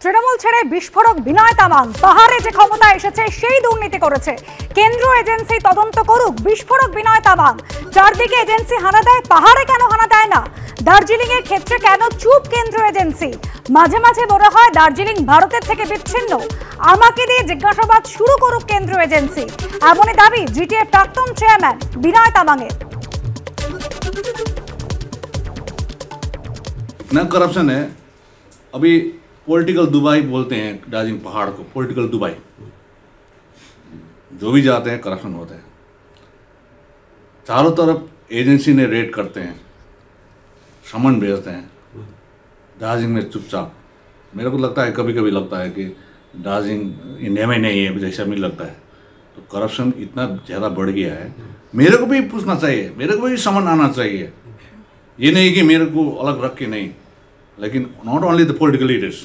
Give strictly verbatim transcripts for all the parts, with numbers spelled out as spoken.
তৃণমূল ছেড়ে বিস্ফোরক বিনয় তামাং পাহাড়ে যে ক্ষমতা এসেছে সেই দুর্নীতি করেছে। কেন্দ্র এজেন্সি তদন্ত করুক। বিস্ফোরক বিনয় তামাং চারদিকে এজেন্সি হানা দেয়, পাহাড়ে কেন হানা দেয় না? দার্জিলিং এর ক্ষেত্রে কেন চুপ কেন্দ্র এজেন্সি? মাঝে মাঝে মনে হয় দার্জিলিং ভারতের থেকে বিচ্ছিন্ন। আমাকে দিয়ে জিজ্ঞাসাবাদ শুরু করুক কেন্দ্র এজেন্সি, এমনই দাবি জিটিএ প্রাক্তন চেয়ারম্যান বিনয় তামাংয়ের। इतना करप्शन है, अभी पॉलिटिकल दुबई बोलते हैं दार्जिलिंग पहाड़ को, पॉलिटिकल दुबई। जो भी जाते हैं करप्शन होते हैं, चारों तरफ एजेंसी ने रेड करते हैं, समन भेजते हैं। दार्जिलिंग में चुपचाप, मेरे को लगता है कभी कभी लगता है कि दार्जिलिंग इंडिया में नहीं है जैसा मुझे लगता है। तो करप्शन इतना ज़्यादा बढ़ गया है, मेरे को भी पूछना चाहिए, मेरे को भी समन आना चाहिए। ये नहीं कि मेरे को अलग रख के नहीं, लेकिन not only the political leaders,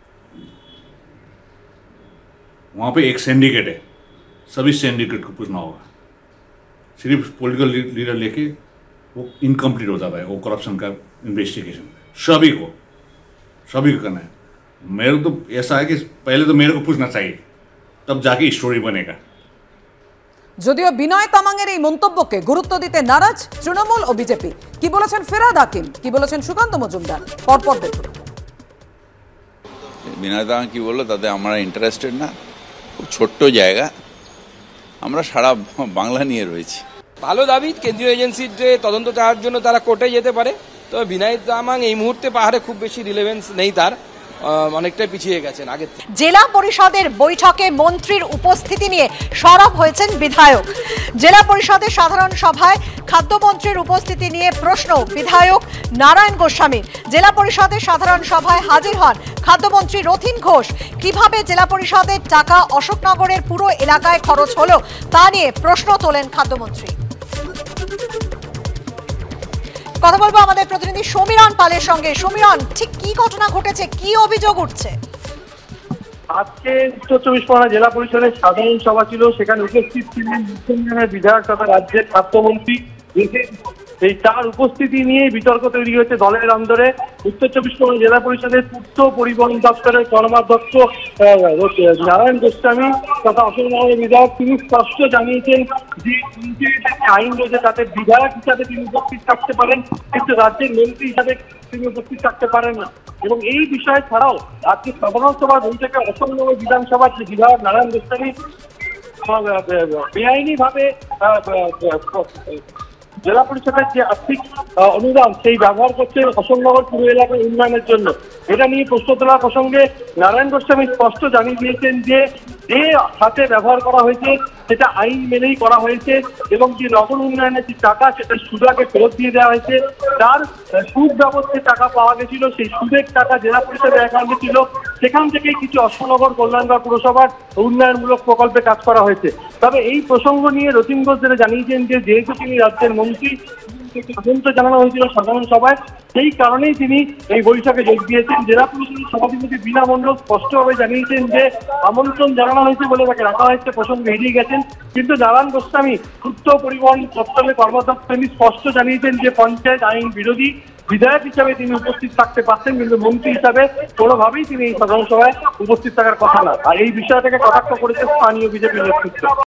वहाँ पे एक सिंडिकेट है, सभी सिंडिकेट को पूछना होगा। सिर्फ पॉलिटिकल लीडर लेके वो इनकम्प्लीट हो जाता है वो करप्शन का इन्वेस्टिगेशन। सभी को सभी को करना है। मेरे को तो ऐसा है कि पहले तो मेरे को पूछना चाहिए, तब जाके स्टोरी बनेगा। যদিও বিনয় তামাংয়ের এই মন্তব্যকে গুরুত্ব দিতে নারাজ তৃণমূল ও বিজেপি। কি বলেছেন ফিরহাদ হাকিম, কি বলেছেন সুকান্ত মজুমদার, পরপর দেখুন। বিনয় তামাং কি বললো তাতে আমরা ইন্টারেস্টেড না, খুব ছোট্ট জায়গা, আমরা সারা বাংলা নিয়ে রয়েছি। ভালো দাবি, কেন্দ্রীয় এজেন্সির যে তদন্ত চাওয়ার জন্য তারা কোর্টে যেতে পারে। তবে বিনয় তামাং এই মুহূর্তে পাহাড়ে খুব বেশি রিলেভেন্স নেই, তার অনেকটাই পিছিয়ে গেছেন আগে। জেলা পরিষদের বৈঠকে মন্ত্রীর উপস্থিতি নিয়ে সরব হয়েছেন বিধায়ক। জেলা পরিষদের সাধারণ সভায় খাদ্যমন্ত্রীর উপস্থিতি নিয়ে প্রশ্ন বিধায়ক নারায়ণ গোস্বামীর। জেলা পরিষদের সাধারণ সভায় হাজির হন খাদ্যমন্ত্রী রথীন ঘোষ। কিভাবে জেলা পরিষদের টাকা অশোকনগরের পুরো এলাকায় খরচ হলো তা নিয়ে প্রশ্ন তোলেন খাদ্যমন্ত্রী। কথা বলবো আমাদের প্রতিনিধি সমীরণ পালের সঙ্গে। সমীরণ, ঠিক কি ঘটনা ঘটেছে, কি অভিযোগ উঠছে? আজকে উত্তর চব্বিশ পরগনা জেলা পরিষদের সাধারণ সভা ছিল, সেখানে উপস্থিত ছিলেন মুখ্যমন্ত্রীর বিধায়ক তথা রাজ্যের খাদ্যমন্ত্রী। এই তার উপস্থিতি নিয়ে বিতর্ক তৈরি হয়েছে দলের অন্দরে। উত্তর চব্বিশ পরগনা জেলা পরিষদের পূর্ত পরিবহন দপ্তরের কর্মাধ্যক্ষ নারায়ণ গোস্বামী তথা অশোকনগরের বিধায়ক তিনি স্পষ্ট জানিয়েছেন যে আইন রয়েছে তাতে বিধায়ক হিসাবে তিনি উপস্থিত থাকতে পারেন, কিন্তু রাজ্যের মন্ত্রী হিসাবে তিনি উপস্থিত থাকতে পারেন না। এবং এই বিষয় ছাড়াও আজকে সাধারণ সভার বৈঠকে অশোকনগর বিধানসভার যে বিধায়ক নারায়ণ গোস্বামী বেআইনি ভাবে জেলা পরিষদের যে আর্থিক অনুদান সেই ব্যবহার করছে অশোকনগর পুরো এলাকার উন্নয়নের জন্য, এটা নিয়ে প্রশ্ন তোলার প্রসঙ্গে নারায়ণ গোস্বামী স্পষ্ট জানিয়ে দিয়েছেন যে যে খাতে ব্যবহার করা হয়েছে সেটা আইন মেনেই করা হয়েছে এবং যে নগর উন্নয়নের যে টাকা সেটা সুদাকে ফেরত দিয়ে দেওয়া হয়েছে। তার সুদ ব্যবস্থায় টাকা পাওয়া গেছিল, সেই সুদের টাকা জেলা পরিষদের অ্যাকাউন্টে ছিল, সেখান থেকেই কিছু অশোকনগর কল্যাণগড় পুরসভার উন্নয়নমূলক প্রকল্পে কাজ করা হয়েছে। তবে এই প্রসঙ্গ নিয়ে রথীন ঘোষ যেটা জানিয়েছেন যে যেহেতু তিনি রাজ্যের মন্ত্রী, তদন্ত জানানো হয়েছিল সাধারণ সভায়, সেই কারণেই তিনি এই বৈঠকে যোগ দিয়েছেন। জেলা পরিষদের সভাপতি বীণা মণ্ডল স্পষ্টভাবে জানিয়েছেন যে আমন্ত্রণ জানানো হয়েছে বলে তাকে রাখা হয়েছে, প্রসঙ্গ এড়িয়ে গেছেন। কিন্তু নারায়ণ গোস্বামী পূর্ত পরিবহন দপ্তরের কর্মাধ্যক্ষ তিনি স্পষ্ট জানিয়েছেন যে পঞ্চায়েত আইন বিরোধী, বিধায়ক হিসাবে তিনি উপস্থিত থাকতে পারতেন কিন্তু মন্ত্রী হিসাবে কোনোভাবেই তিনি এই সাধারণ সভায় উপস্থিত থাকার কথা না। আর এই বিষয়টাকে কটাক্ষ করেছে স্থানীয় বিজেপি নেতৃত্ব।